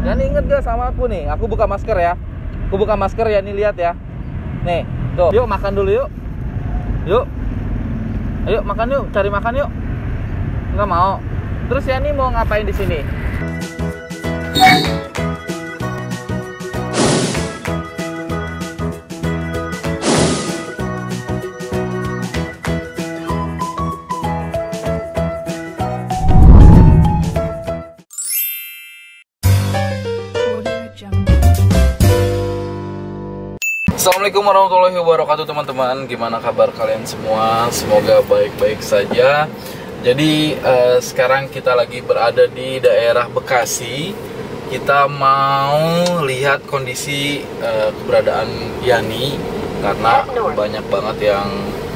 Yani inget gak sama aku nih? Aku buka masker ya. Aku buka masker ya, nih lihat ya. Nih, tuh. Yuk makan dulu yuk. Yuk. Ayo makan yuk, cari makan yuk. Nggak mau. Terus Yani mau ngapain di sini? Assalamualaikum warahmatullahi wabarakatuh teman-teman. Gimana kabar kalian semua? Semoga baik-baik saja. Jadi sekarang kita lagi berada di daerah Bekasi. Kita mau lihat kondisi keberadaan Yani, karena banyak banget yang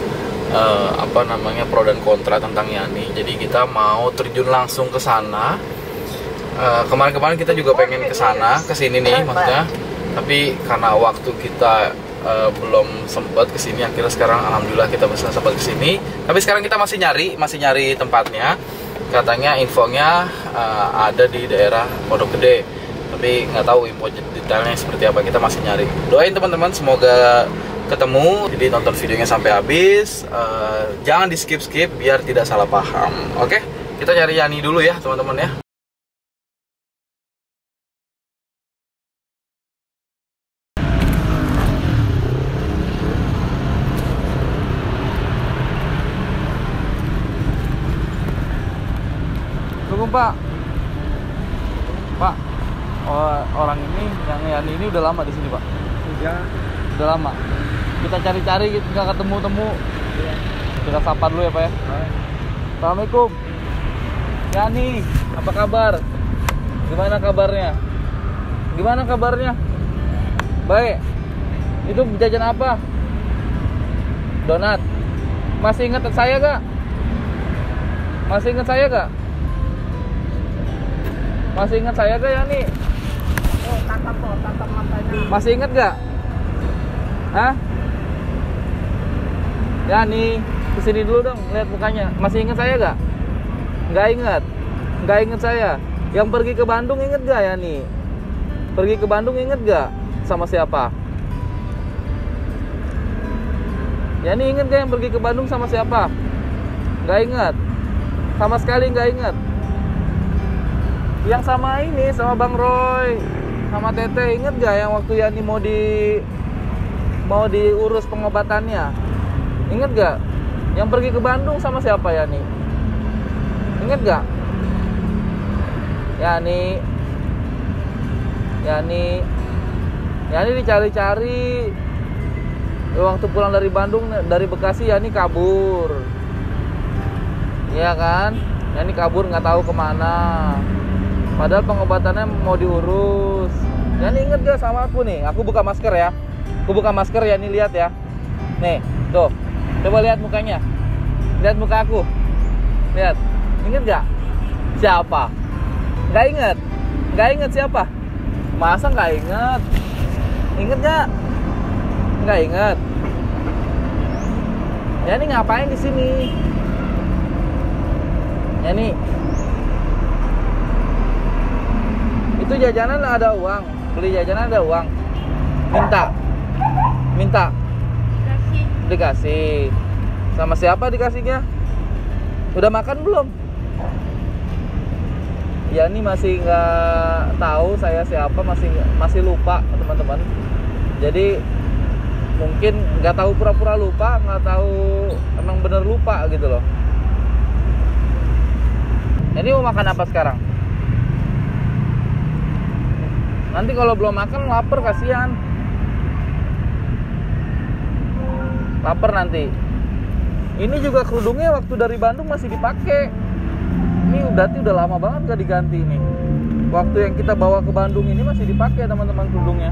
pro dan kontra tentang Yani. Jadi kita mau terjun langsung ke sana. Kemarin-kemarin kita juga pengen ke sana, ke sini nih maksudnya. Tapi karena waktu kita belum sempat kesini, akhirnya sekarang alhamdulillah kita bisa sempat kesini. Tapi sekarang kita masih nyari tempatnya. Katanya infonya ada di daerah Pondok Gede, tapi nggak tahu info detailnya seperti apa. Kita masih nyari. Doain teman-teman semoga ketemu. Jadi nonton videonya sampai habis. Jangan di skip biar tidak salah paham. Oke, kita cari Yani dulu ya teman-teman ya. Pak, orang ini yang Yani ini udah lama di sini Pak? Udah lama. Kita cari-cari, nggak ketemu-temu. Kita sapa dulu ya Pak ya. Assalamualaikum. Yani, apa kabar? Gimana kabarnya? Gimana kabarnya? Baik. Itu jajan apa? Donat. Masih ingat saya gak? Masih ingat saya gak? Masih ingat saya gak Yani? Tatap matanya. Masih ingat gak? Hah? Yani, kesini dulu dong, lihat mukanya. Masih ingat saya gak? Nggak ingat? Nggak ingat saya? Yang pergi ke Bandung ingat gak Yani? Pergi ke Bandung ingat gak? Sama siapa? Yani ingat gak yang pergi ke Bandung sama siapa? Nggak ingat? Sama sekali nggak ingat? Yang sama ini, sama Bang Roy, sama Tete, inget gak yang waktu Yani mau diurus pengobatannya? Inget gak? Yang pergi ke Bandung sama siapa Yani? Inget gak? Yani dicari-cari. Waktu pulang dari Bandung, dari Bekasi, Yani kabur. Iya kan? Yani kabur nggak tahu kemana. Padahal pengobatannya mau diurus. Yani inget gak sama aku nih? Aku buka masker ya. Aku buka masker ya, nih lihat ya. Nih, tuh. Coba lihat mukanya. Lihat muka aku. Lihat. Inget gak? Siapa? Gak inget? Gak inget siapa? Masa gak inget? Inget gak? Gak inget. Yani ngapain di sini? Yani itu jajanan ada uang, beli jajanan ada uang, minta dikasih. Sama siapa dikasihnya? Udah makan belum? Yani masih nggak tahu saya siapa, masih lupa teman-teman. Jadi mungkin nggak tahu, pura-pura lupa, nggak tahu emang bener lupa gitu loh. Ini mau makan apa sekarang? Nanti kalau belum makan lapar, kasihan. Lapar nanti. Ini juga kerudungnya waktu dari Bandung masih dipakai. Ini berarti udah lama banget gak diganti nih. Waktu yang kita bawa ke Bandung ini masih dipakai teman-teman kerudungnya.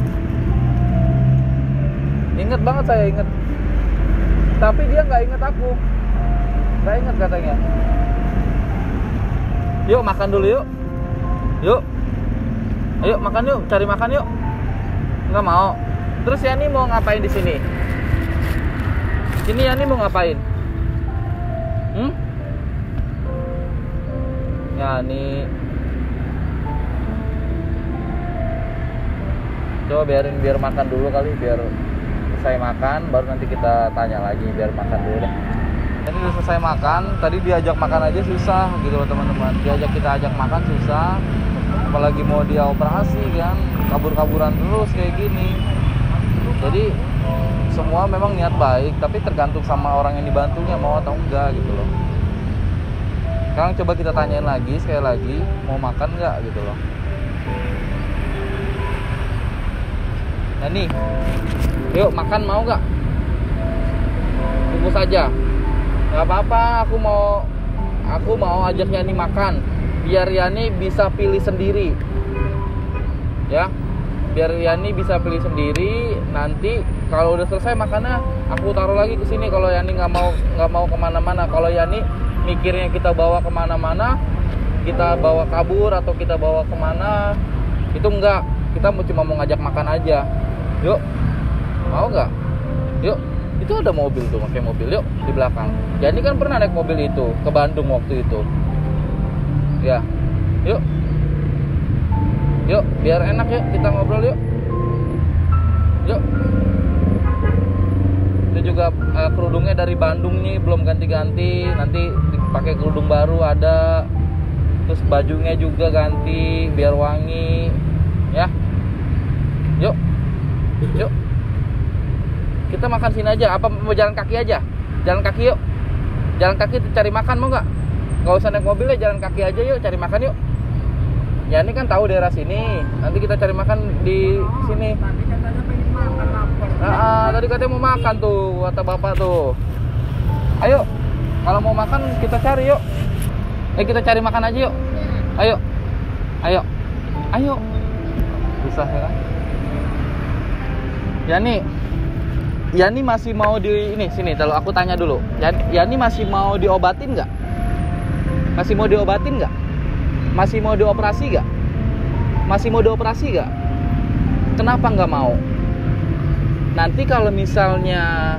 Ingat banget, saya inget. Tapi dia nggak inget aku. Nggak inget katanya. Yuk makan dulu yuk. Yuk. Ayo makan yuk, cari makan yuk. Nggak mau. Terus Yani mau ngapain di sini? Ini Yani mau ngapain? Yani Coba biar makan dulu kali, biar selesai makan baru nanti kita tanya lagi, biar makan dulu deh. Ini udah selesai makan, tadi diajak makan aja susah gitu loh teman-teman. Kita ajak makan susah, apalagi mau dia operasi kan, kabur-kaburan terus kayak gini. Jadi semua memang niat baik, tapi tergantung sama orang yang dibantunya mau atau enggak gitu loh. Sekarang coba kita tanyain lagi, sekali lagi, mau makan nggak gitu loh. Nah nih, yuk makan mau nggak? Tunggu saja. Nggak apa-apa, aku mau ajak Yani makan, biar Yani bisa pilih sendiri, ya. Biar Yani bisa pilih sendiri. Nanti kalau udah selesai makannya, aku taruh lagi ke sini. Kalau Yani nggak mau kemana-mana, kalau Yani mikirnya kita bawa kemana-mana, kita bawa kabur atau kita bawa kemana, itu enggak. Kita cuma mau ngajak makan aja. Yuk, mau nggak? Yuk, itu ada mobil tuh, pakai mobil. Yuk di belakang. Yani kan pernah naik mobil itu ke Bandung waktu itu. Ya, yuk. Yuk, biar enak yuk, kita ngobrol yuk. Yuk. Itu juga kerudungnya dari Bandung nih, belum ganti-ganti. Nanti dipakai kerudung baru ada. Terus bajunya juga ganti biar wangi. Ya. Yuk. Yuk. Kita makan sini aja. Apa mau jalan kaki aja? Jalan kaki yuk. Jalan kaki cari makan mau nggak? Nggak usah naik mobil ya, jalan kaki aja yuk, cari makan yuk. Ya ini kan tahu daerah sini. Nanti kita cari makan di sini. Tadi katanya pengen makan, lapar. Tadi katanya mau makan tuh, kata bapak tuh. Ayo, kalau mau makan kita cari yuk. Kita cari makan aja yuk. Ayo, ayo, ayo. Susah ya kan? Yani masih mau di ini sini. Kalau aku tanya dulu, Yani masih mau diobatin nggak? Masih mau diobatin nggak? Masih mau dioperasi gak? Masih mau dioperasi gak? Kenapa nggak mau? Nanti kalau misalnya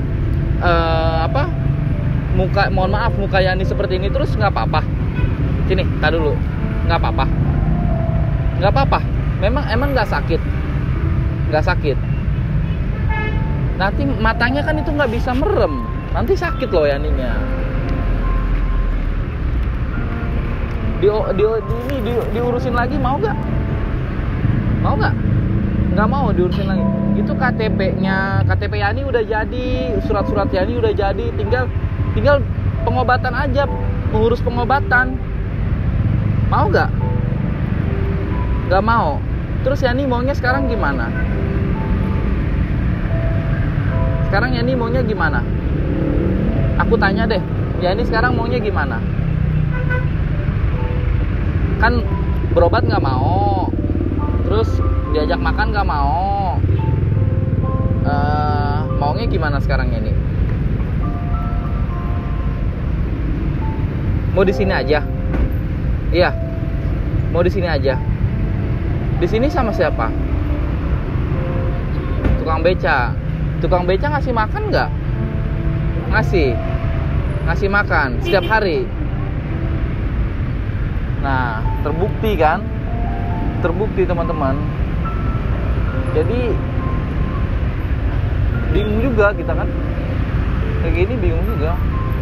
mohon maaf, muka Yani seperti ini terus nggak apa-apa. Sini, tar dulu. Nggak apa-apa. Nggak apa-apa. Emang nggak sakit. Nggak sakit. Nanti matanya kan itu nggak bisa merem. Nanti sakit loh Yaninya. Diurusin lagi mau gak? Mau gak? Nggak mau diurusin lagi. Itu KTP Yani udah jadi, surat-surat Yani udah jadi, tinggal pengobatan aja, mengurus pengobatan. Mau gak? Nggak mau. Terus Yani maunya sekarang gimana? Sekarang Yani maunya gimana? Aku tanya deh, Yani sekarang maunya gimana? Kan berobat nggak mau, terus diajak makan nggak mau, maunya gimana sekarang ini? Mau di sini aja? Iya, mau di sini aja. Di sini sama siapa? Tukang beca. Tukang beca ngasih makan nggak? Ngasih makan setiap hari. Nah, terbukti kan? Terbukti teman-teman. Jadi bingung juga kita kan? Kayak gini bingung juga.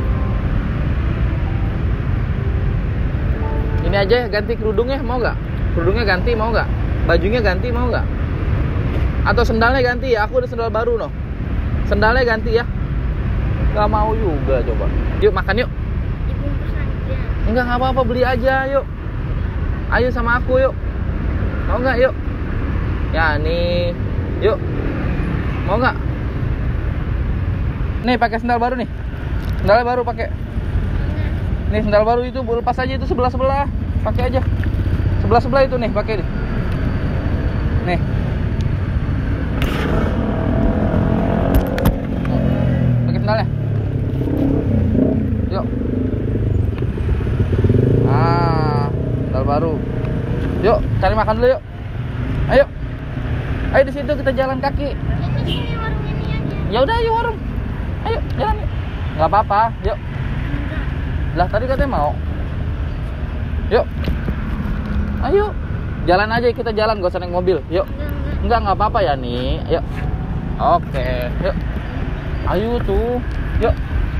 Ini aja ganti kerudungnya mau nggak? Kerudungnya ganti mau nggak? Bajunya ganti mau nggak? Atau sendalnya ganti ya? Aku ada sendal baru loh. Sendalnya ganti ya? Gak mau juga coba. Yuk makan yuk. Enggak apa-apa, beli aja yuk. Ayo sama aku yuk. Mau nggak yuk? Ya nih, yuk. Mau nggak? Nih pakai sendal baru nih. Sendalnya baru pakai. Nih sendal baru itu lepas aja itu sebelah. Pakai aja. Sebelah itu nih pakai nih. Nih. Pakai sendalnya. Yuk. Sendal baru. Yuk, cari makan dulu yuk. Ayo. Ayo di situ kita jalan kaki. Ya udah ayo warung. Ayo jalan yuk. Nggak apa-apa, yuk. Lah tadi katanya mau. Yuk. Ayo. Jalan aja kita jalan, gak usah naik mobil. Yuk. Enggak apa-apa ya nih. Yuk. Oke, yuk. Ayo tuh. Yuk.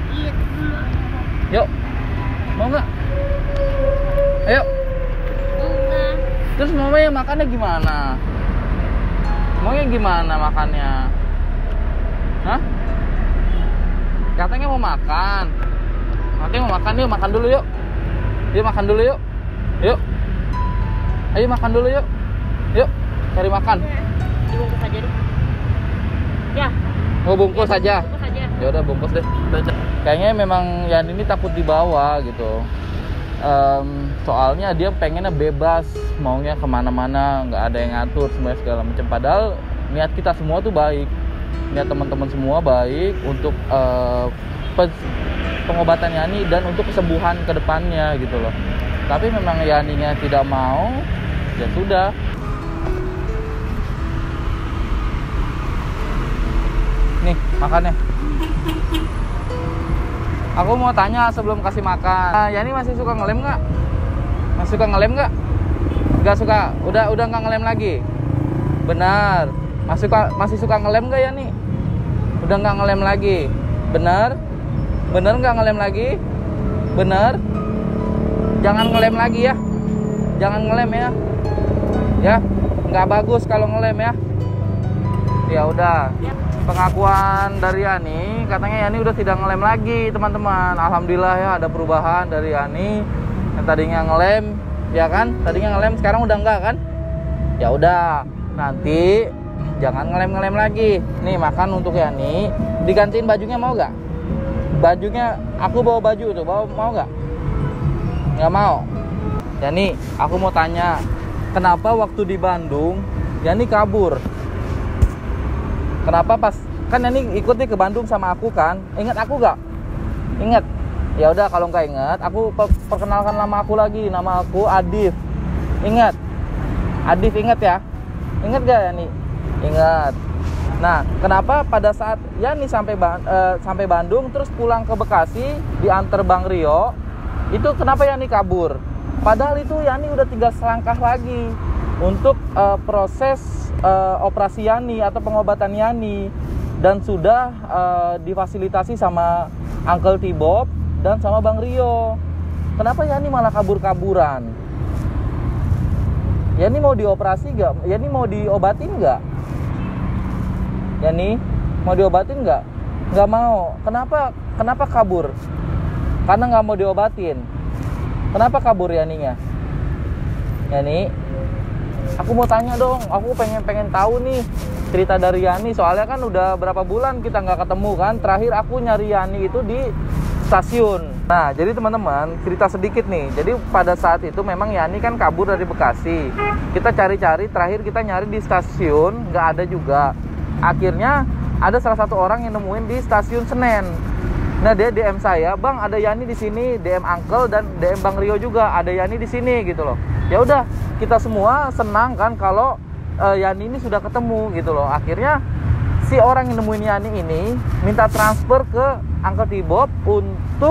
Yuk. Mau nggak? Ayo. Terus maunya makannya gimana? Maunya gimana makannya? Hah? Katanya mau makan. Katanya mau makan, yuk makan dulu yuk. Yuk makan dulu yuk. Yuk. Ayo makan dulu yuk. Yuk, cari makan. Dibungkus aja deh. Ya. Mau bungkus aja. Bungkus aja. Ya udah bungkus deh. Kayaknya memang Yan ini takut dibawa gitu. Soalnya dia pengennya bebas, maunya kemana-mana, nggak ada yang ngatur semuanya segala macam. Padahal niat kita semua tuh baik, niat teman-teman semua baik untuk pengobatan Yani dan untuk kesembuhan kedepannya gitu loh. Tapi memang Yaninya tidak mau, ya sudah. Nih makannya. Aku mau tanya sebelum kasih makan. Yani masih suka ngelem nggak? Masih suka ngelem nggak? Nggak suka. Udah nggak ngelem lagi. Benar. Masih suka ngelem nggak Yani? Udah nggak ngelem lagi. Benar? Benar nggak ngelem lagi? Benar? Jangan ngelem lagi ya. Jangan ngelem ya. Ya, nggak bagus kalau ngelem ya. Ya udah. Pengakuan dari Yani, katanya Yani udah tidak ngelem lagi teman-teman. Alhamdulillah ya ada perubahan dari Yani yang tadinya ngelem, ya kan? Tadinya ngelem, sekarang udah enggak kan? Ya udah, nanti jangan ngelem-ngelem lagi. Nih makan untuk Yani. Digantiin bajunya mau nggak? Bajunya aku bawa baju tuh, mau nggak? Nggak mau. Yani, aku mau tanya, kenapa waktu di Bandung Yani kabur? Kenapa pas kan ini ikut nih ke Bandung sama aku kan? Ingat aku gak? Ingat? Ya udah kalau nggak ingat, aku perkenalkan nama aku lagi. Nama aku Adif. Ingat? Adif ingat ya? Ingat gak Yani? Ingat. Nah, kenapa pada saat Yani sampai Bandung terus pulang ke Bekasi diantar Bang Rio, itu kenapa Yani kabur? Padahal itu Yani udah tinggal selangkah lagi untuk proses operasi Yani atau pengobatan Yani, dan sudah difasilitasi sama Uncle Tibob dan sama Bang Rio. Kenapa Yani malah kabur-kaburan? Yani mau dioperasi gak? Yani mau diobatin gak? Yani mau diobatin gak? Gak mau. Kenapa kabur? Karena gak mau diobatin. Kenapa kabur Yaninya? Yani, aku mau tanya dong, aku pengen tahu nih cerita dari Yani. Soalnya kan udah berapa bulan kita nggak ketemu kan. Terakhir aku nyari Yani itu di stasiun. Nah, jadi teman-teman cerita sedikit nih. Jadi pada saat itu memang Yani kan kabur dari Bekasi. Kita cari-cari, terakhir kita nyari di stasiun, nggak ada juga. Akhirnya ada salah satu orang yang nemuin di stasiun Senen. Nah, dia DM saya, "Bang, ada Yani di sini." DM Uncle dan DM Bang Rio juga, "Ada Yani di sini," gitu loh. Ya udah, kita semua senang kan kalau Yani ini sudah ketemu gitu loh. Akhirnya si orang yang nemuin Yani ini minta transfer ke Uncle Tibob untuk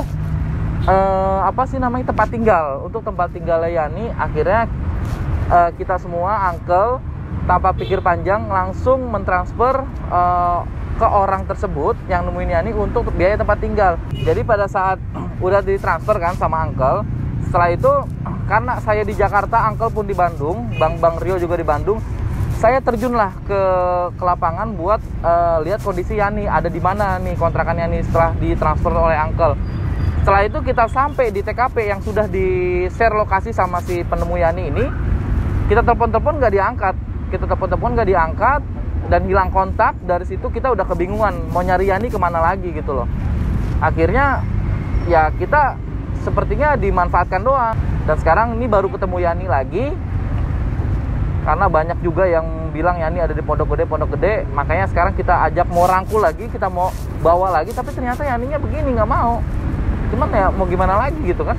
tempat tinggal. Untuk tempat tinggalnya Yani. Akhirnya kita semua Uncle tanpa pikir panjang langsung mentransfer ke orang tersebut yang nemuin Yani untuk biaya tempat tinggal. Jadi pada saat udah ditransfer kan sama Uncle, setelah itu karena saya di Jakarta, Uncle pun di Bandung, Bang Rio juga di Bandung, saya terjunlah ke lapangan buat lihat kondisi Yani ada di mana nih kontrakan Yani setelah ditransfer oleh Uncle. Setelah itu kita sampai di TKP yang sudah di-share lokasi sama si penemu Yani ini. Kita telepon-telepon nggak diangkat, dan hilang kontak. Dari situ kita udah kebingungan mau nyari Yani kemana lagi gitu loh. Akhirnya ya kita sepertinya dimanfaatkan doang. Dan sekarang ini baru ketemu Yani lagi, karena banyak juga yang bilang Yani ada di Pondok Gede. Makanya sekarang kita ajak mau rangkul lagi, kita mau bawa lagi. Tapi ternyata Yaninya begini, nggak mau. Cuman ya mau gimana lagi gitu kan.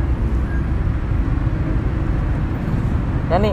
Yani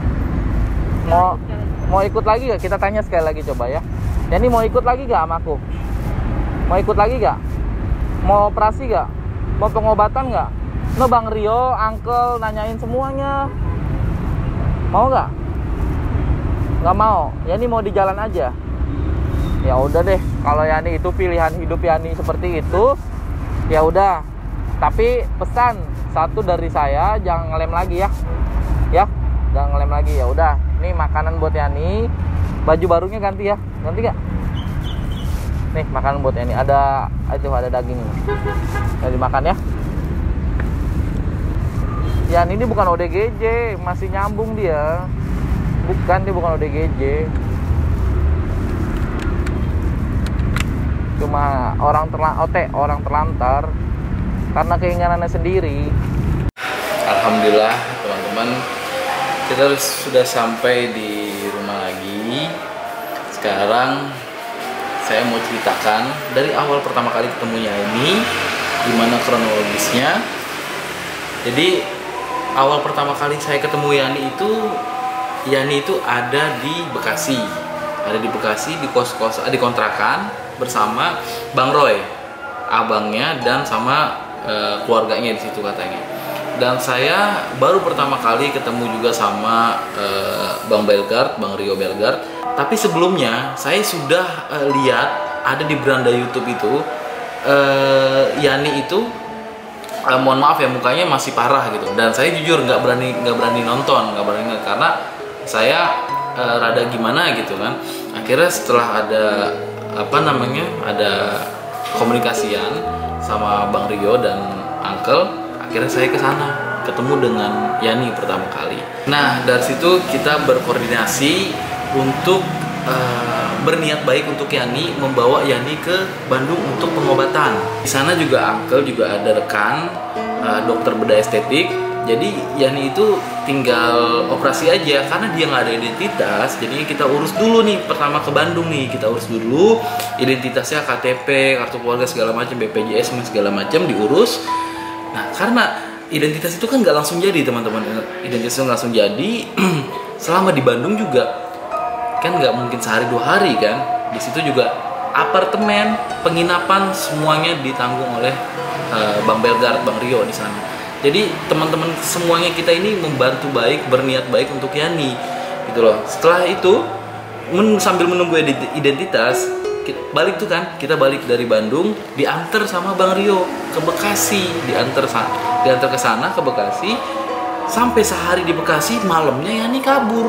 mau ikut lagi gak? Kita tanya sekali lagi coba ya. Yani mau ikut lagi gak sama aku? Mau ikut lagi gak? Mau operasi gak? Mau pengobatan gak? No, Bang Rio, Uncle nanyain semuanya. Mau gak? nggak mau. Yani mau di jalan aja. Ya udah deh, kalau Yani itu pilihan hidup Yani seperti itu, ya udah. Tapi pesan satu dari saya, jangan ngelem lagi ya. Ya, jangan ngelem lagi. Ya udah, ini makanan buat Yani. Baju barunya ganti ya. Ganti gak? Nih, makanan buat Yani. Ada daging. Jadi makan ya. Yani ini bukan ODGJ, masih nyambung dia. Dia bukan ODGJ. Cuma orang terlantar karena keinginannya sendiri. Alhamdulillah teman-teman, kita sudah sampai di rumah lagi. Sekarang saya mau ceritakan dari awal pertama kali ketemunya ini, gimana kronologisnya. Jadi awal pertama kali saya ketemu Yani itu ada di Bekasi. Di kos-kos, di kontrakan bersama Bang Roy, abangnya, dan sama keluarganya di situ katanya. Dan saya baru pertama kali ketemu juga sama Bang Rio Belgard. Tapi sebelumnya saya sudah lihat ada di beranda YouTube itu Yani itu mohon maaf ya, mukanya masih parah gitu. Dan saya jujur nggak berani nonton, karena saya rada gimana gitu kan. Akhirnya setelah ada ada komunikasian sama Bang Rio dan Uncle, akhirnya saya ke sana ketemu dengan Yani pertama kali. Nah, dari situ kita berkoordinasi untuk berniat baik untuk Yani, membawa Yani ke Bandung untuk pengobatan. Di sana juga Uncle juga ada rekan dokter bedah estetik. Jadi Yani itu tinggal operasi aja karena dia nggak ada identitas. Jadinya kita urus dulu nih, pertama ke Bandung nih, kita urus dulu identitasnya, KTP, kartu keluarga segala macam, BPJS segala macam diurus. Nah, karena identitas itu kan nggak langsung jadi teman-teman, identitas itu nggak langsung jadi. Selama di Bandung juga kan nggak mungkin sehari 2 hari kan. Di situ juga apartemen, penginapan semuanya ditanggung oleh Bang Belgard, Bang Rio di sana. Jadi teman-teman semuanya kita ini membantu baik, berniat baik untuk Yani gitu loh. Setelah itu sambil menunggu identitas, kita balik dari Bandung, diantar sama Bang Rio ke Bekasi, diantar ke sana ke Bekasi. Sampai sehari di Bekasi, malamnya Yani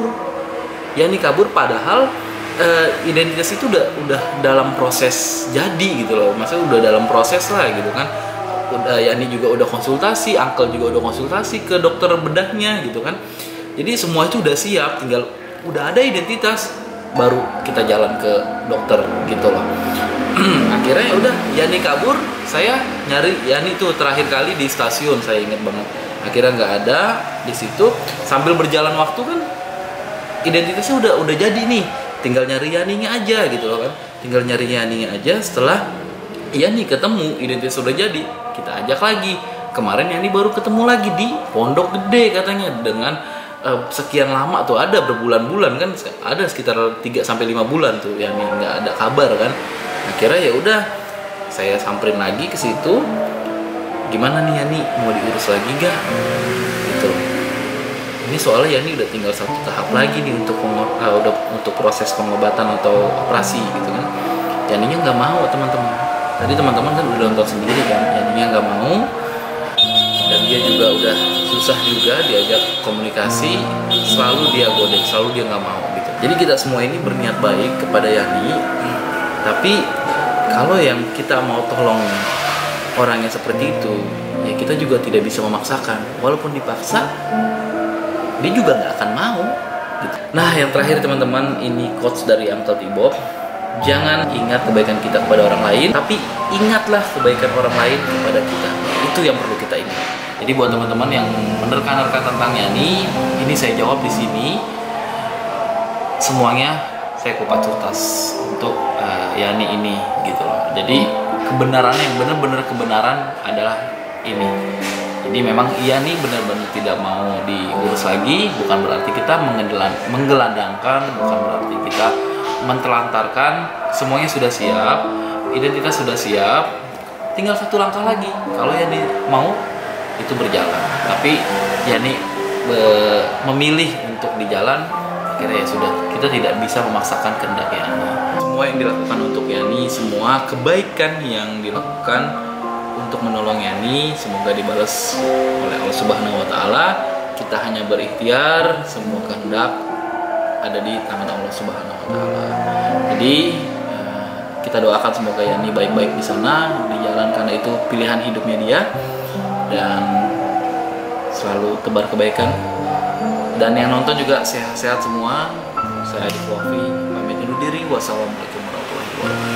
kabur padahal identitas itu udah dalam proses jadi gitu loh. Maksudnya udah dalam proses lah gitu kan. Yani juga udah konsultasi, Uncle juga udah konsultasi ke dokter bedahnya gitu kan. Jadi semua itu udah siap, tinggal udah ada identitas, baru kita jalan ke dokter gitu loh. Akhirnya ya udah, Yani kabur, saya nyari Yani tuh terakhir kali di stasiun, saya ingat banget. Akhirnya nggak ada di situ. Sambil berjalan waktu kan, identitasnya udah jadi nih, tinggal nyari Yani-nya aja gitu loh kan. Tinggal nyari Yani-nya aja. Setelah Yani ketemu, identitas udah jadi, kita ajak lagi. Kemarin Yani baru ketemu lagi di Pondok Gede katanya, dengan sekian lama tuh, ada berbulan-bulan kan, ada sekitar 3-5 bulan tuh Yani nggak ada kabar kan. Akhirnya ya udah, saya samperin lagi ke situ. Gimana nih Yani, mau diurus lagi gak? Gitu. Ini soalnya Yani udah tinggal 1 tahap lagi nih untuk untuk proses pengobatan atau operasi gitu kan. Yaninya nggak mau teman-teman. Tadi teman-teman kan udah nonton sendiri kan, Yaninya nggak mau, dan dia juga udah susah juga diajak komunikasi, selalu dia godek, selalu dia nggak mau gitu. Jadi kita semua ini berniat baik kepada Yani, tapi kalau yang kita mau tolong orangnya seperti itu, ya kita juga tidak bisa memaksakan. Walaupun dipaksa, dia juga nggak akan mau gitu. Nah, yang terakhir teman-teman, ini quotes dari Uncle Tibob. Jangan ingat kebaikan kita kepada orang lain, tapi ingatlah kebaikan orang lain kepada kita. Itu yang perlu kita ingat. Jadi buat teman-teman yang menerka-nerka tentang Yani, ini saya jawab di sini. Semuanya saya kupas tuntas untuk Yani ini gitu loh. Jadi kebenaran yang benar-benar kebenaran adalah ini. Jadi memang Yani benar-benar tidak mau diurus lagi, bukan berarti kita menggelandangkan, bukan berarti kita mentelantarkan. Semuanya sudah siap, identitas sudah siap, tinggal 1 langkah lagi. Kalau Yani mau, itu berjalan. Tapi Yani memilih untuk di jalan, akhirnya ya sudah, kita tidak bisa memaksakan kehendak Yani. Semua yang dilakukan untuk Yani, semua kebaikan yang dilakukan untuk menolong Yani, semoga dibalas oleh Allah Subhanahu wa Ta'ala. Kita hanya berikhtiar, semua kehendak ada di tangan Allah Subhanahu wa Ta'ala. Jadi kita doakan semoga Yani baik-baik di sana, di jalan, karena itu pilihan hidupnya dia, dan selalu tebar kebaikan. Dan yang nonton juga sehat-sehat semua. Saya Adik Wafi pamit undur diri. Wassalamualaikum warahmatullahi wabarakatuh.